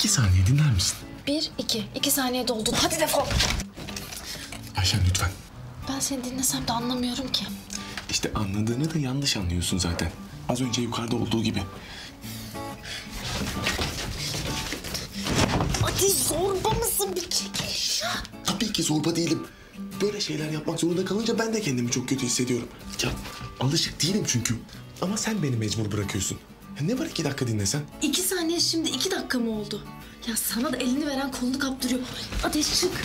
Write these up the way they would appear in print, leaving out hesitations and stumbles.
2 saniye dinler misin? 1, 2. 2 saniye doldu. Hadi defol. Ayşen lütfen. Ben seni dinlesem de anlamıyorum ki. İşte anladığını da yanlış anlıyorsun zaten. Az önce yukarıda olduğu gibi. Hadi zorba mısın? Bir çekil ya. Tabii ki zorba değilim. Böyle şeyler yapmak zorunda kalınca ben de kendimi çok kötü hissediyorum. Ya alışık değilim çünkü. Ama sen beni mecbur bırakıyorsun. Ya ne var 2 dakika dinlesen? 2 saniye şimdi 2 dakika mı oldu? Ya sana da elini veren kolunu kaptırıyor. Ateş çık.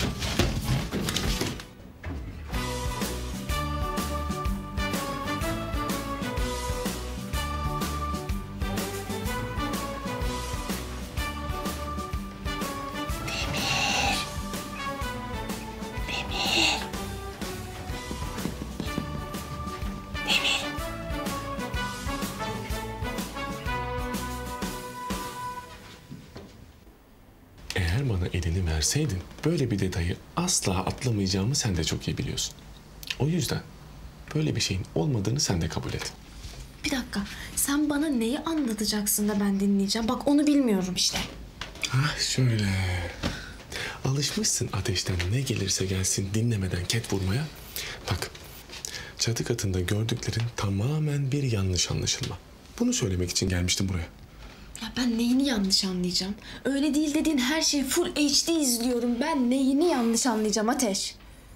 Eğer bana elini verseydin böyle bir detayı asla atlamayacağımı sen de çok iyi biliyorsun. O yüzden böyle bir şeyin olmadığını sen de kabul et. Bir dakika. Sen bana neyi anlatacaksın da ben dinleyeceğim? Bak onu bilmiyorum işte. Ah şöyle. Alışmışsın ateşten ne gelirse gelsin dinlemeden ket vurmaya. Bak çatı katında gördüklerin tamamen bir yanlış anlaşılma. Bunu söylemek için gelmiştim buraya. Ya ben neyini yanlış anlayacağım? Öyle değil dediğin her şeyi full HD izliyorum. Ben neyini yanlış anlayacağım Ateş?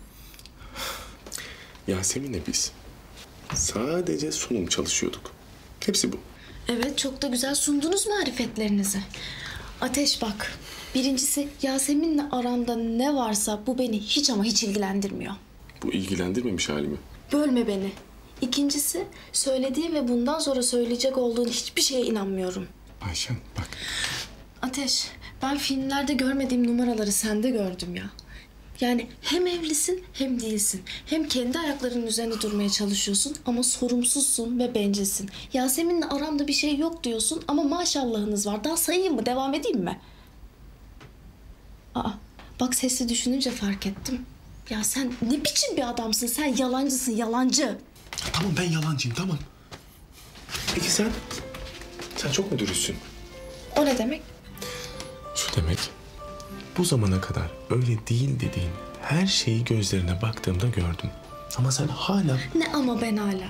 Yasemin'le biz sadece sunum çalışıyorduk. Hepsi bu. Evet, çok da güzel sundunuz marifetlerinizi. Ateş bak, birincisi Yasemin'le aranda ne varsa bu beni hiç ama hiç ilgilendirmiyor. Bu ilgilendirmemiş halimi. Bölme beni. İkincisi, söylediğin ve bundan sonra söyleyecek olduğun hiçbir şeye inanmıyorum. Ayşen bak. Ateş, ben filmlerde görmediğim numaraları sende gördüm ya. Yani hem evlisin hem değilsin. Hem kendi ayaklarının üzerinde durmaya çalışıyorsun ama sorumsuzsun ve bencilsin. Yasemin'le aramda bir şey yok diyorsun ama maşallahınız var. Daha sayayım mı? Devam edeyim mi? Aa, bak sesli düşününce fark ettim. Ya sen ne biçim bir adamsın? Sen yalancısın, yalancı. Tamam ben yalancıyım tamam. Peki sen? Sen çok mu dürüstsün? O ne demek? Şu demek. Bu zamana kadar öyle değil dediğin her şeyi gözlerine baktığımda gördüm. Ama sen hala... Ne ama ben hala?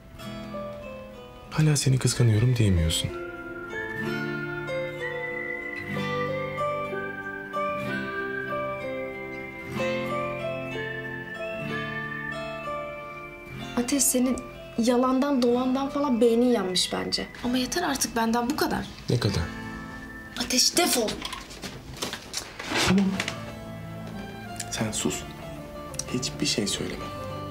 Hala seni kıskanıyorum diyemiyorsun. Ateş senin yalandan dolandan falan beynin yanmış bence. Ama yeter artık benden bu kadar. Ne kadar? Ateş defol. Tamam. Sen sus. Hiçbir şey söyleme.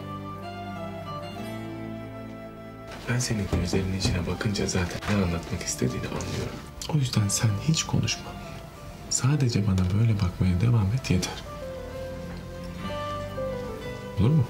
Ben senin gözlerinin içine bakınca zaten ne anlatmak istediğini anlıyorum. O yüzden sen hiç konuşma. Sadece bana böyle bakmaya devam et yeter. Olur mu?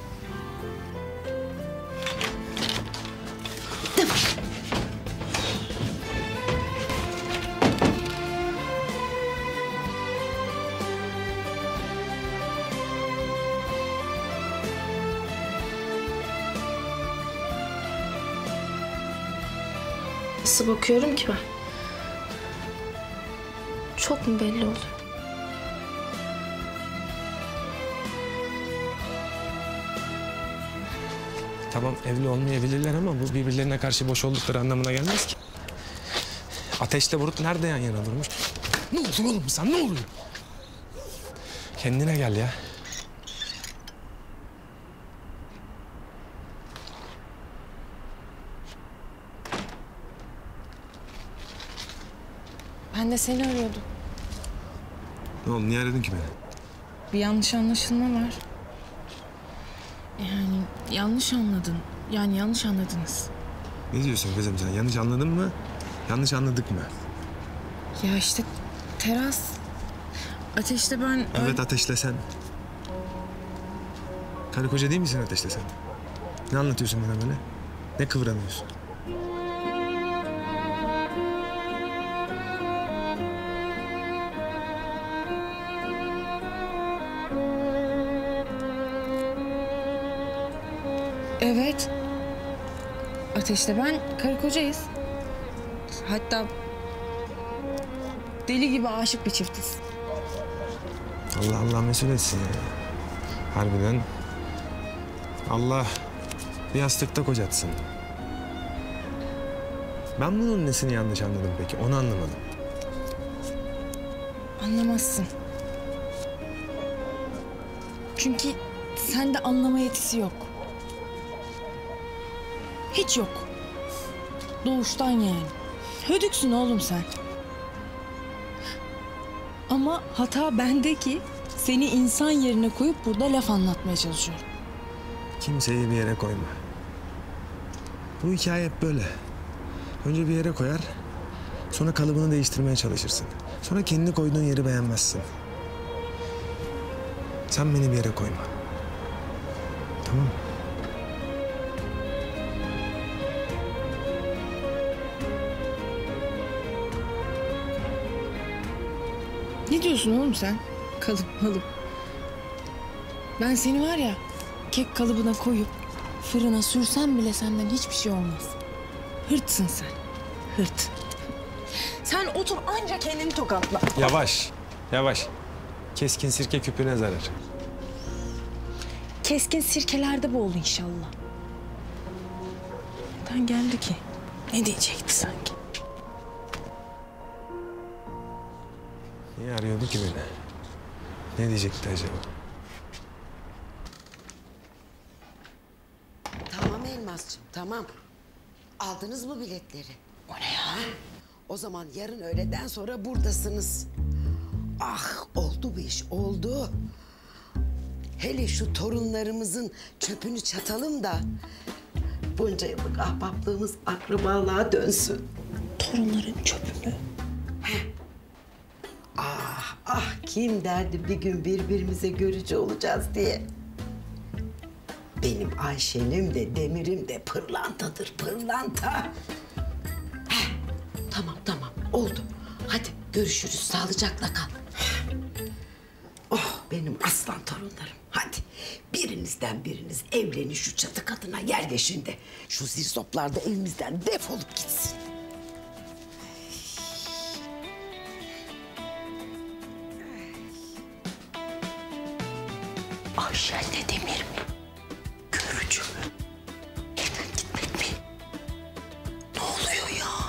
Nasıl bakıyorum ki ben? Çok mu belli oluyor? Tamam evli olmayabilirler ama bu birbirlerine karşı boş oldukları anlamına gelmez ki. Ateşle Barut nerede yan yana durmuş? Ne oluyor oğlum sen ne oluyor? Kendine gel ya. Ben de seni arıyordum. Ne oldu niye aradın ki beni? Bir yanlış anlaşılma var. Yani yanlış anladın. Yani yanlış anladınız. Ne diyorsun kızım sen? Yanlış anladın mı? Yanlış anladık mı? Ya işte teras. Ateşle ben... Evet Ateşle sen. Karı koca değil misin Ateşle sen? Ne anlatıyorsun bana böyle? Ne kıvranıyorsun? Evet. Ateşle ben karı kocayız. Hatta deli gibi aşık bir çiftiz. Allah Allah mesut etsin ya. Harbiden Allah bir yastıkta kocatsın. Ben bunun nesini yanlış anladım peki? Onu anlamadım. Anlamazsın. Çünkü sende anlama yetisi yok. Hiç yok. Doğuştan yani. Hödüksün oğlum sen. Ama hata bende ki seni insan yerine koyup burada laf anlatmaya çalışıyorum. Kimseyi bir yere koyma. Bu hikaye hep böyle. Önce bir yere koyar, sonra kalıbını değiştirmeye çalışırsın. Sonra kendi koyduğun yeri beğenmezsin. Sen beni bir yere koyma. Tamam mı? Ne diyorsun oğlum sen? Kalıp. Ben seni var ya kek kalıbına koyup fırına sürsem bile senden hiçbir şey olmaz. Hırtsın sen. Hırt. Sen otur anca kendini tokatla. Yavaş, yavaş. Keskin sirke küpüne zarar. Keskin sirkelerde boğul inşallah. Neden geldi ki? Ne diyecekti sanki? Niye arıyordu ki beni? Ne diyecekti acaba? Tamam Elmascığım, tamam. Aldınız mı biletleri? O ne ya? O zaman yarın öğleden sonra buradasınız. Ah, oldu bu iş, oldu. Hele şu torunlarımızın çöpünü çatalım da bunca yıllık ahbaplığımız akrabalığa dönsün. Torunların çöpünü. Ah, kim derdi bir gün birbirimize görücü olacağız diye. Benim Ayşe'nim de Demir'im de pırlantadır, pırlanta. Tamam, oldu. Hadi görüşürüz, sağlıcakla kal. Oh, benim aslan torunlarım. Hadi birinizden biriniz evlenin şu çatı katına yerleşin de şu zirzoplar da elimizden defolup gitsin. Ayşen'le Demir mi? Görücü mü? Evden gitmek mi? Ne oluyor ya?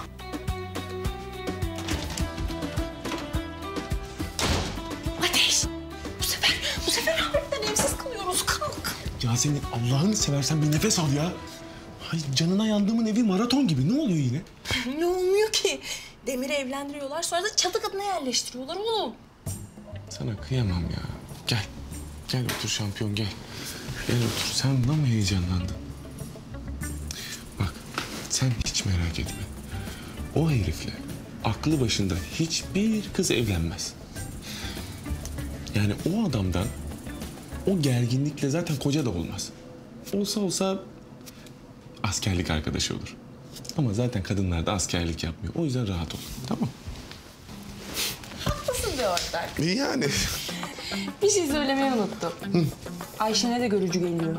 Ateş! Bu sefer harbiden evsiz kalıyoruz. Kalk! Yasemin Allah'ını seversen bir nefes al ya. Ay canına yandığımın evi maraton gibi. Ne oluyor yine? Ne olmuyor ki? Demir'i evlendiriyorlar sonra da çatı katına yerleştiriyorlar oğlum. Sana kıyamam ya. Gel. Gel otur şampiyon gel. Gel otur. Sen buna mı heyecanlandın? Bak sen hiç merak etme. O herifle aklı başında hiçbir kız evlenmez. Yani o adamdan o gerginlikle zaten koca da olmaz. Olsa askerlik arkadaşı olur. Ama zaten kadınlar da askerlik yapmıyor. O yüzden rahat ol. Tamam. Haklısın bir ortak. Yani. Bir şey söylemeyi unuttum. Ayşen'e de görücü geliyor.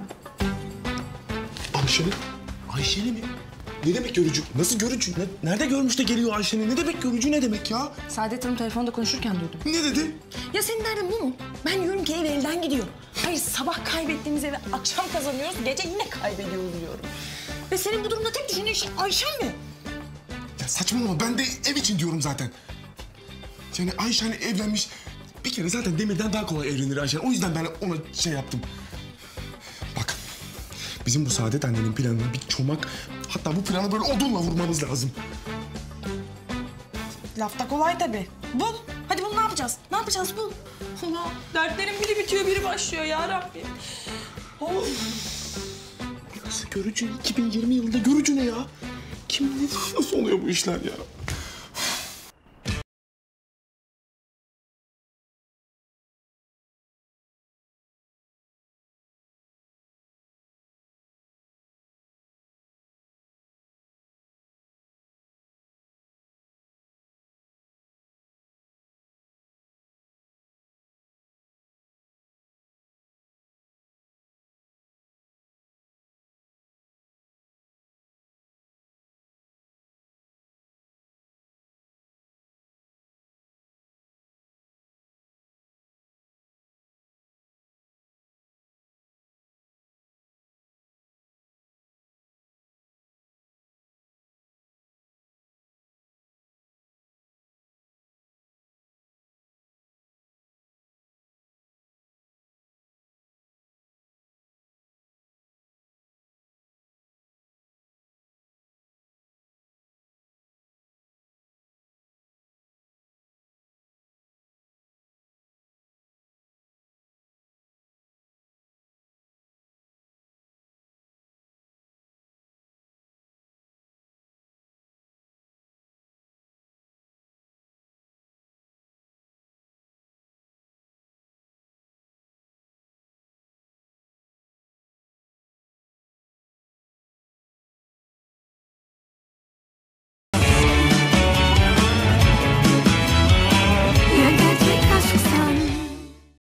Ayşe'ni mi? Ne demek görücü? Nasıl görücü? Nerede görmüş de geliyor Ayşe'ni? Ne demek görücü ne demek ya? Saadet Hanım telefonda konuşurken duydum. Ne dedi? Ya senin derdin bu mu? Ben diyorum ki ev elden gidiyor. Hayır sabah kaybettiğimiz evi akşam kazanıyoruz, gece yine kaybediyoruz diyorum. Ve senin bu durumda tek düşündüğün şey Ayşen mi? Ya saçmalama ben de ev için diyorum zaten. Yani Ayşen evlenmiş. Bir kere zaten Demir'den daha kolay evlenir Ayşen. O yüzden ben ona şey yaptım. Bak bizim bu Saadet annenin planına bir çomak... Hatta bu planı böyle odunla vurmamız lazım. Lafta kolay tabii. Bul. Hadi bul ne yapacağız? Ne yapacağız bul. Allah dertlerin biri bitiyor biri başlıyor ya Rabbim. Of. Nasıl görücü? 2020 yılında görücü ne ya? Nasıl oluyor bu işler ya?